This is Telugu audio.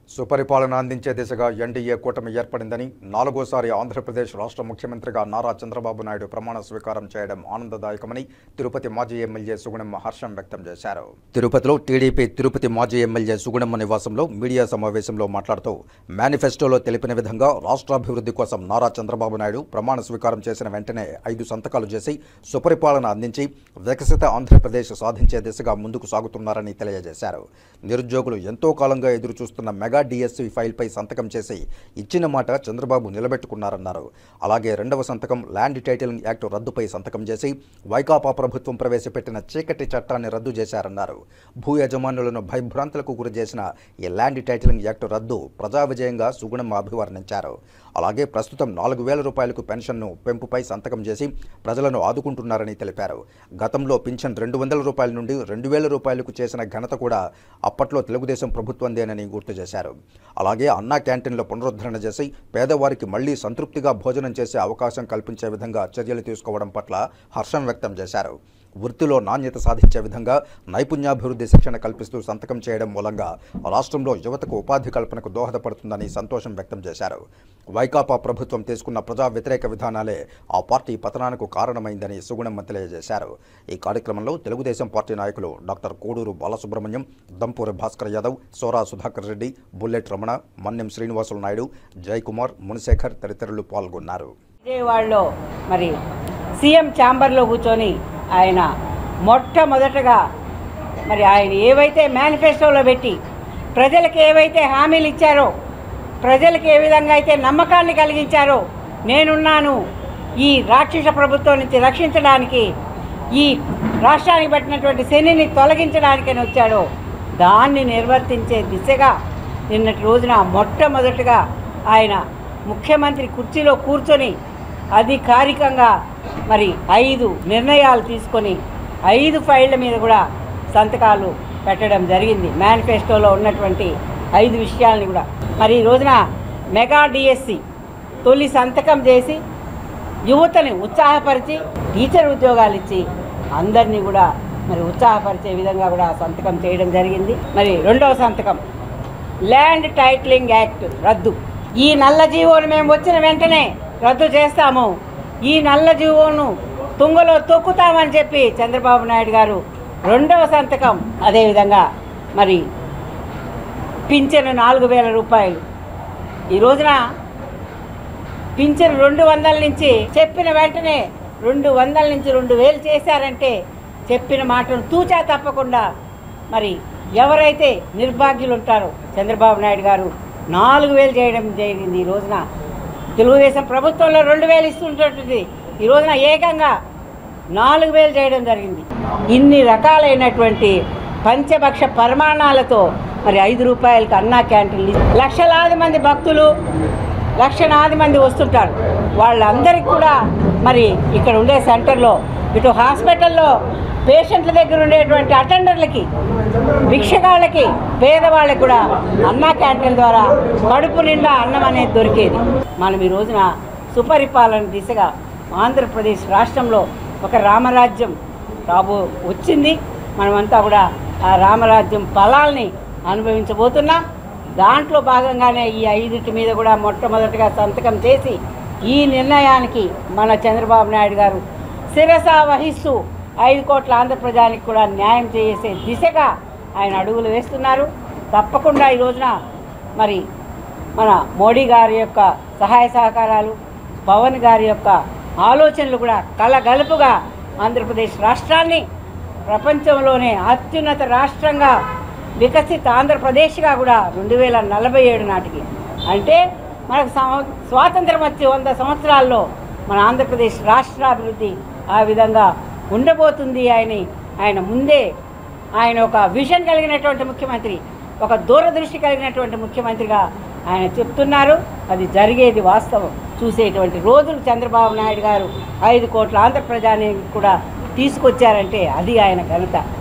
సుపరిపాలన అందించే దిశగా ఎన్డీఏ కూటమి ఏర్పడిందని నాలుగోసారి ఆంధ్రప్రదేశ్ రాష్ట్ర ముఖ్యమంత్రిగా నారా చంద్రబాబు నాయుడు ప్రమాణ స్వీకారం చేయడం ఆనందదాయకమని తిరుపతి మాజీ ఎమ్మెల్యే సుగుణమ్మ హర్షం వ్యక్తం చేశారు. తిరుపతిలో టీడీపీ తిరుపతి మాజీ ఎమ్మెల్యే సుగుణమ్మ నివాసంలో మీడియా సమావేశంలో మాట్లాడుతూ మేనిఫెస్టోలో తెలిపిన విధంగా రాష్ట్రాభివృద్ధి కోసం నారా చంద్రబాబు నాయుడు ప్రమాణ స్వీకారం చేసిన వెంటనే 5 సంతకాలు చేసి సుపరిపాలన అందించి వికసిత ఆంధ్రప్రదేశ్ సాధించే దిశగా ముందుకు సాగుతున్నారని తెలియజేశారు. నిరుద్యోగులు ఎంతో కాలంగా ఎదురుచూస్తున్న మెగా డిఎస్సి ఫైల్పై సంతకం చేసి ఇచ్చిన మాట చంద్రబాబు నిలబెట్టుకున్నారన్నారు. అలాగే రెండవ సంతకం ల్యాండ్ టైటిలింగ్ యాక్ట్ రద్దుపై సంతకం చేసి వైకాపా ప్రభుత్వం ప్రవేశపెట్టిన చీకటి చట్టాన్ని రద్దు చేశారన్నారు. భూ యజమానులను భయభ్రాంతులకు గురి చేసిన ఈ ల్యాండ్ టైటిలింగ్ యాక్ట్ రద్దు ప్రజా విజయంగా సుగుణమ్మ అభివర్ణించారు. అలాగే ప్రస్తుతం 4,000 రూపాయలకు పెన్షన్ను పెంపుపై సంతకం చేసి ప్రజలను ఆదుకుంటున్నారని తెలిపారు. గతంలో పింఛన్ 200 రూపాయల నుండి 2,000 రూపాయలకు చేసిన ఘనత కూడా అప్పట్లో తెలుగుదేశం ప్రభుత్వందేనని గుర్తు చేశారు. అలాగే అన్నా క్యాంటీన్ల పునరుద్ధరణ చేసి పేదవారికి మళ్లీ సంతృప్తిగా భోజనం చేసే అవకాశం కల్పించే విధంగా చర్యలు తీసుకోవడం పట్ల హర్షం వ్యక్తం చేశారు. వృత్తిలో నాణ్యత సాధించే విధంగా నైపుణ్యాభివృద్ధి శిక్షణ కల్పిస్తూ సంతకం చేయడం మూలంగా రాష్ట్రంలో యువతకు ఉపాధి కల్పనకు దోహదపడుతుందని సంతోషం వ్యక్తం చేశారు. వైకాపా ప్రభుత్వం తీసుకున్న ప్రజా వ్యతిరేక విధానాలే ఆ పార్టీ పతనానికి కారణమైందని సుగుణమ్మ తెలియజేశారు. ఈ కార్యక్రమంలో తెలుగుదేశం పార్టీ నాయకులు డాక్టర్ కోడూరు బాలసుబ్రహ్మణ్యం, దంపూరి భాస్కర్ యాదవ్, సోరా సుధాకర్ రెడ్డి, బుల్లెట్ రమణ, మన్నెం శ్రీనివాసులు నాయుడు, జయకుమార్, మునిశేఖర్ తదితరులు పాల్గొన్నారు. విజయవాడలో మరి సీఎం ఛాంబర్లో కూర్చొని ఆయన మొట్టమొదటగా మరి ఆయన ఏవైతే మేనిఫెస్టోలో పెట్టి ప్రజలకు ఏవైతే హామీలు ఇచ్చారో, ప్రజలకు ఏ విధంగా అయితే నమ్మకాన్ని కలిగించారో, నేనున్నాను ఈ రాక్షస ప్రభుత్వం నుంచి రక్షించడానికి, ఈ రాష్ట్రానికి పట్టినటువంటి శనిని తొలగించడానికని వచ్చాడో దాన్ని నిర్వర్తించే దిశగా నిన్నటి రోజున మొట్టమొదటగా ఆయన ముఖ్యమంత్రి కుర్చీలో కూర్చొని అధికారికంగా మరి 5 నిర్ణయాలు తీసుకొని 5 ఫైళ్ళ మీద కూడా సంతకాలు పెట్టడం జరిగింది. మేనిఫెస్టోలో ఉన్నటువంటి 5 విషయాలని కూడా మరి ఈ రోజున మెగా డిఎస్సి తొలి సంతకం చేసి యువతని ఉత్సాహపరిచి టీచర్ ఉద్యోగాలు ఇచ్చి అందరినీ కూడా మరి ఉత్సాహపరిచే విధంగా కూడా సంతకం చేయడం జరిగింది. మరి రెండవ సంతకం ల్యాండ్ టైటిలింగ్ యాక్ట్ రద్దు. ఈ నల్ల జీవోను మేము వచ్చిన వెంటనే రద్దు చేస్తాము, ఈ నల్ల జీవోను తుంగలో తొక్కుతామని చెప్పి చంద్రబాబు నాయుడు గారు రెండవ సంతకం. అదేవిధంగా మరి పింఛను 4,000 రూపాయలు. ఈ రోజున పింఛను 200 నుంచి చెప్పిన వెంటనే 200 నుంచి 2,000 చేశారంటే చెప్పిన మాటను తూచా తప్పకుండా మరి ఎవరైతే నిర్భాగ్యులు ఉంటారో చంద్రబాబు నాయుడు గారు 4,000 చేయడం జరిగింది. ఈ రోజున తెలుగుదేశం ప్రభుత్వంలో 2,000 ఇస్తుంటుంది, ఈ రోజున ఏకంగా 4,000 చేయడం జరిగింది. ఇన్ని రకాలైనటువంటి పంచభక్ష పరిమాణాలతో మరి 5 రూపాయలకు అన్నా క్యాంటీన్లు, లక్షలాది మంది భక్తులు, లక్షలాది మంది వస్తుంటారు. వాళ్ళందరికీ కూడా మరి ఇక్కడ ఉండే సెంటర్లో ఇటు హాస్పిటల్లో పేషెంట్ల దగ్గర ఉండేటువంటి అటెండర్లకి, భిక్షగాళ్ళకి, పేదవాళ్ళకి కూడా అన్నా క్యాంటీన్ ద్వారా కడుపు నిండా అన్నం అనేది దొరికేది. మనం ఈ రోజున సుపరిపాలన దిశగా ఆంధ్రప్రదేశ్ రాష్ట్రంలో ఒక రామరాజ్యం వచ్చింది. మనమంతా కూడా ఆ రామరాజ్యం ఫలాల్ని అనుభవించబోతున్నాం. దాంట్లో భాగంగానే ఈ 5 మీద కూడా మొట్టమొదటిగా సంతకం చేసి ఈ నిర్ణయానికి మన చంద్రబాబు నాయుడు గారు శిరస వహిస్తూ 5 కోట్ల ఆంధ్ర ప్రజానికి కూడా న్యాయం చేసే దిశగా ఆయన అడుగులు వేస్తున్నారు. తప్పకుండా ఈ రోజున మరి మన మోడీ గారి యొక్క సహాయ సహకారాలు, పవన్ గారి యొక్క ఆలోచనలు కూడా కలగలుపుగా ఆంధ్రప్రదేశ్ రాష్ట్రాన్ని ప్రపంచంలోనే అత్యున్నత రాష్ట్రంగా వికసిత ఆంధ్రప్రదేశ్గా కూడా 2047 నాటికి, అంటే మనకు స్వాతంత్రం వచ్చి 100 సంవత్సరాల్లో మన ఆంధ్రప్రదేశ్ రాష్ట్రాభివృద్ధి ఆ విధంగా ఉండబోతుంది. ఆయన ముందే ఆయన ఒక విజన్ కలిగినటువంటి ముఖ్యమంత్రి, ఒక దూరదృష్టి కలిగినటువంటి ముఖ్యమంత్రిగా ఆయన చెప్తున్నారు. అది జరిగేది వాస్తవం. చూసేటువంటి రోజులు చంద్రబాబు నాయుడు గారు 5 కోట్ల ఆంధ్ర ప్రజానికి కూడా తీసుకొచ్చారంటే అది ఆయన ఘనత.